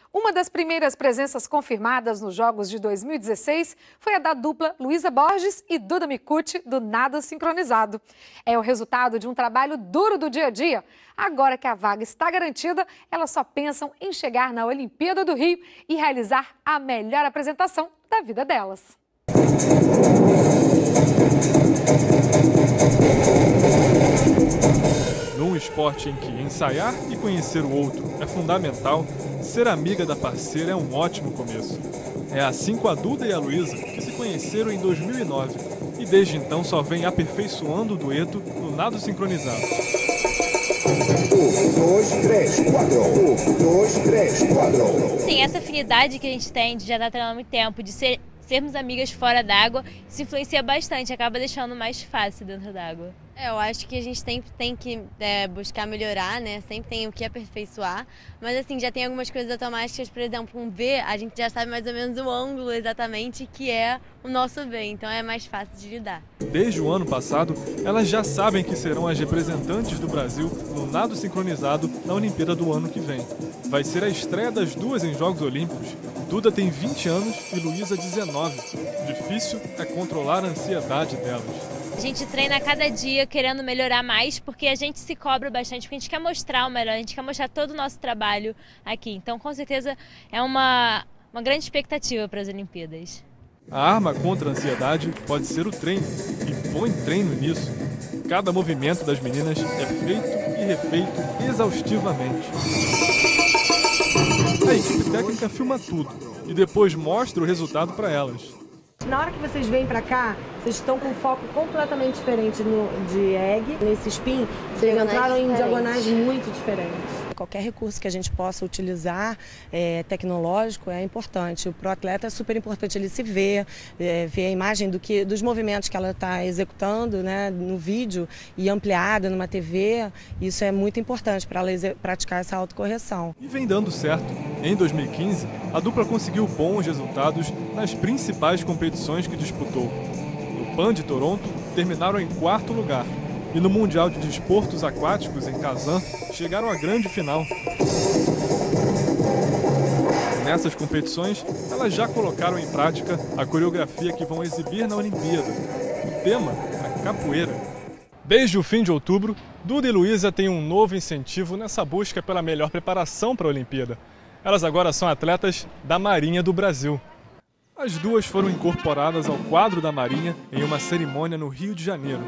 Uma das primeiras presenças confirmadas nos Jogos de 2016 foi a da dupla Luísa Borges e Duda Micute, do nado sincronizado. É o resultado de um trabalho duro do dia a dia. Agora que a vaga está garantida, elas só pensam em chegar na Olimpíada do Rio e realizar a melhor apresentação da vida delas. Num esporte em que ensaiar e conhecer o outro é fundamental, ser amiga da parceira é um ótimo começo. É assim com a Duda e a Luísa, que se conheceram em 2009 e desde então só vem aperfeiçoando o dueto no nado sincronizado. 1, 2, 3, 4. 1, 2, 3, 4. Sim, essa afinidade que a gente tem de já estar treinando há muito tempo, de sermos amigas fora d'água, isso influencia bastante, acaba deixando mais fácil dentro d'água. Eu acho que a gente sempre tem que buscar melhorar, né? Sempre tem o que aperfeiçoar. Mas assim, já tem algumas coisas automáticas, por exemplo, um V, a gente já sabe mais ou menos o ângulo exatamente que é o nosso V, então é mais fácil de lidar. Desde o ano passado, elas já sabem que serão as representantes do Brasil no nado sincronizado na Olimpíada do ano que vem. Vai ser a estreia das duas em Jogos Olímpicos. Duda tem 20 anos e Luísa 19. Difícil é controlar a ansiedade delas. A gente treina a cada dia querendo melhorar mais, porque a gente se cobra bastante, porque a gente quer mostrar o melhor, a gente quer mostrar todo o nosso trabalho aqui. Então, com certeza, é uma grande expectativa para as Olimpíadas. A arma contra a ansiedade pode ser o treino, e põe treino nisso. Cada movimento das meninas é feito e refeito exaustivamente. A equipe técnica filma tudo e depois mostra o resultado para elas. Na hora que vocês vêm pra cá, vocês estão com um foco completamente diferente de egg. Nesse spin, vocês entraram em diagonais muito diferentes. Qualquer recurso que a gente possa utilizar, tecnológico, é importante. Para o atleta é super importante ele se ver, ver a imagem dos movimentos que ela está executando, né, no vídeo e ampliada numa TV. Isso é muito importante para ela praticar essa autocorreção. E vem dando certo. Em 2015, a dupla conseguiu bons resultados nas principais competições que disputou. No Pan de Toronto, terminaram em 4º lugar. E no Mundial de Desportos Aquáticos, em Kazan, chegaram à grande final. Nessas competições, elas já colocaram em prática a coreografia que vão exibir na Olimpíada. O tema, a capoeira. Desde o fim de outubro, Duda e Luísa têm um novo incentivo nessa busca pela melhor preparação para a Olimpíada. Elas agora são atletas da Marinha do Brasil. As duas foram incorporadas ao quadro da Marinha em uma cerimônia no Rio de Janeiro.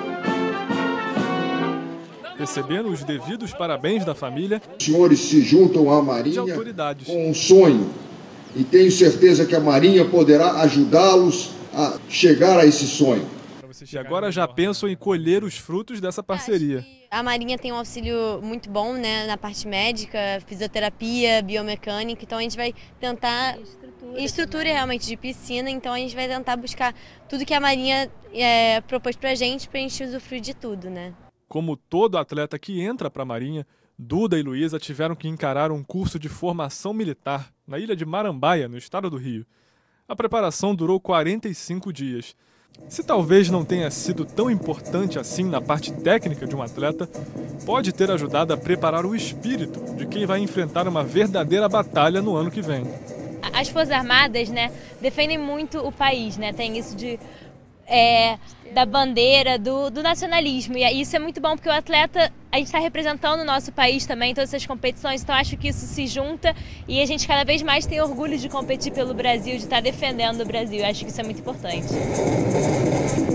Recebendo os devidos parabéns da família, os senhores se juntam à Marinha com um sonho e tenho certeza que a Marinha poderá ajudá-los a chegar a esse sonho. E agora já pensam em colher os frutos dessa parceria. A Marinha tem um auxílio muito bom, né, na parte médica, fisioterapia, biomecânica, então a gente vai tentar estrutura realmente de piscina, então a gente vai tentar buscar tudo que a Marinha propôs pra gente usufruir de tudo, né? Como todo atleta que entra para a Marinha, Duda e Luísa tiveram que encarar um curso de formação militar na ilha de Marambaia, no estado do Rio. A preparação durou 45 dias. Se talvez não tenha sido tão importante assim na parte técnica de um atleta, pode ter ajudado a preparar o espírito de quem vai enfrentar uma verdadeira batalha no ano que vem. As Forças Armadas, né, defendem muito o país, né, tem isso da bandeira, do nacionalismo, e isso é muito bom porque o atleta, a gente está representando o nosso país também em todas essas competições, então acho que isso se junta e a gente cada vez mais tem orgulho de competir pelo Brasil, de estar defendendo o Brasil, acho que isso é muito importante.